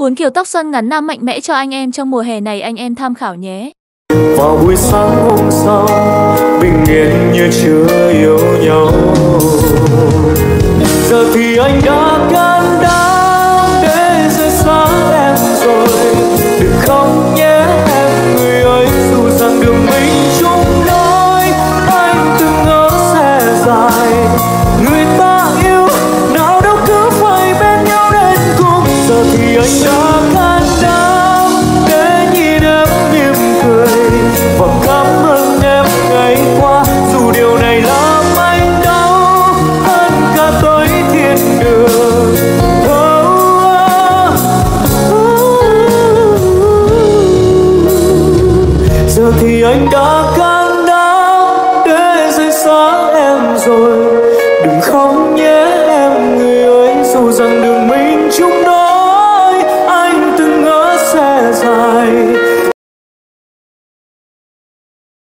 4 kiểu tóc xoăn ngắn nam mạnh mẽ cho anh em trong mùa hè này, anh em tham khảo nhé. Vào buổi sáng hôm sau, bình yên như chưa yêu nhau. Giờ thì anh đã can đảm để rời xa em rồi. Đừng khóc nhé em người ơi, dù rằng đường mình chung đôi. Anh từng ngỡ sẽ dài, người ta yêu nào đâu cứ phải bên nhau đến cùng. Giờ thì anh đã can